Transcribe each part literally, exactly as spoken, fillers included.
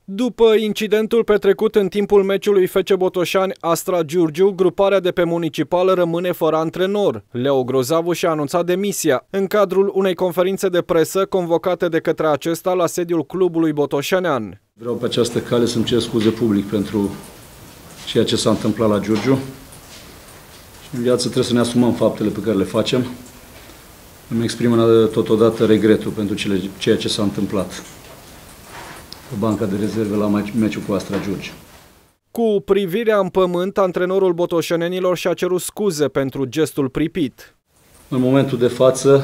După incidentul petrecut în timpul meciului F C Botoșani-Astra Giurgiu, gruparea de pe municipală rămâne fără antrenor. Leo Grozavu și-a anunțat demisia în cadrul unei conferințe de presă convocate de către acesta la sediul clubului botoșanean. Vreau pe această cale să-mi cer scuze public pentru ceea ce s-a întâmplat la Giurgiu. Și în viață trebuie să ne asumăm faptele pe care le facem. Îmi exprim totodată regretul pentru ceea ce s-a întâmplat pe banca de rezerve la meciul cu Astra Giurgiu. Cu privirea în pământ, antrenorul botoșanenilor și-a cerut scuze pentru gestul pripit. În momentul de față,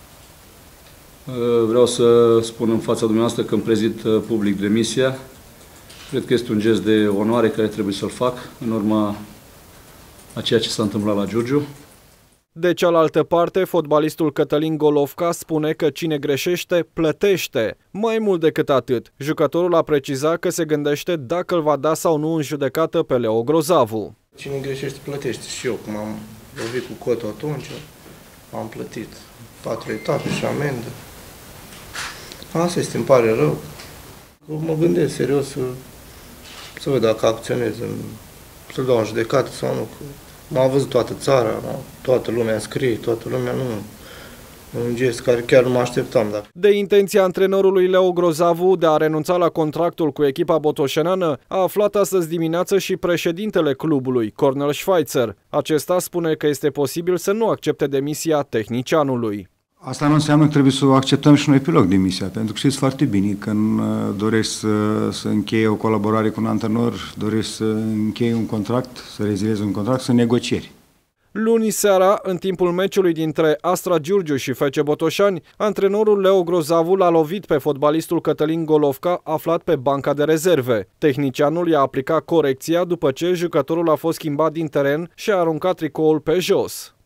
vreau să spun în fața dumneavoastră că îmi prezint public demisia. Cred că este un gest de onoare care trebuie să-l fac în urma a ceea ce s-a întâmplat la Giurgiu. De cealaltă parte, fotbalistul Cătălin Golovca spune că cine greșește, plătește. Mai mult decât atât, jucătorul a precizat că se gândește dacă îl va da sau nu în judecată pe Leo Grozavu. Cine greșește, plătește. Și eu, cum am lovit cu cotul atunci, am plătit patru etape și amendă. Asta este, îmi pare rău. Mă gândesc serios să, să văd dacă acționez, să-l dau în judecată sau nu. M-a văzut toată țara, toată lumea scrie, toată lumea nu. Un gest care chiar nu mă așteptam. Dar... De intenția antrenorului Leo Grozavu de a renunța la contractul cu echipa botoșaneană a aflat astăzi dimineață și președintele clubului, Cornel Schweitzer. Acesta spune că este posibil să nu accepte demisia tehnicianului. Asta nu înseamnă că trebuie să o acceptăm și noi pe loc demisia, pentru că știți foarte bine că când dorești să, să încheie o colaborare cu un antrenor, dorești să încheie un contract, să reziliezi un contract, să negocieri. Luni seara, în timpul meciului dintre Astra Giurgiu și F C Botoșani, antrenorul Leo Grozavu l-a lovit pe fotbalistul Cătălin Golovca, aflat pe banca de rezerve. Tehnicianul i-a aplicat corecția după ce jucătorul a fost schimbat din teren și a aruncat tricoul pe jos.